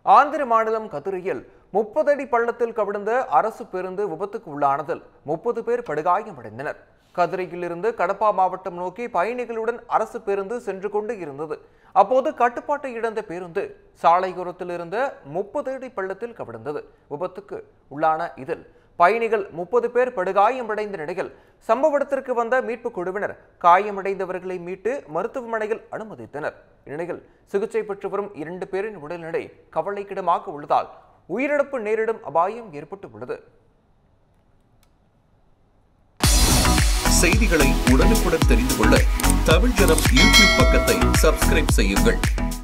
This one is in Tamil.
ஆந்திர மாநிலம் கதிரையில் 30 அடி பள்ளத்தில் கவிழ்ந்த அரசு பேருந்து விபத்துக்கு உள்ளானதில் 30 பேர் படுகாயமடைந்தனர். கதிரையிலிருந்து கடப்பா மாவட்டம் நோக்கி பயணிகளுடன் அரசு பேருந்து சென்று கொண்டு இருந்தது. அப்போது கட்டுப்பாட்டை இழந்த பேருந்து சாலையோரத்தில் இருந்த 30 அடி பள்ளத்தில் கவிழ்ந்தது. விபத்துக்கு உள்ளான இதில் பயணிகள் 30 பேர் படுகாயமடைந்த நிலையில் சம்பவ இடத்திற்கு வந்த மீட்பு குழுவினர் காயமடைந்தவர்களை மீட்டு மருத்துவமனையில் அனுமதித்தனர். இந்நிலையில் சிகிச்சை பெற்று வரும் 2 பேரின் உடல்நிலை கவலைக்கிடமாக உள்ளதால் உயிரிழப்பு நேரிடும் அபாயம் ஏற்பட்டு உள்ளது. செய்திகளை உடனுக்குடன் தெரிந்து கொள்ள தமிழ் ஜனம் யூடியூப் பக்கத்தை சப்ஸ்கிரைப் செய்யுங்கள்.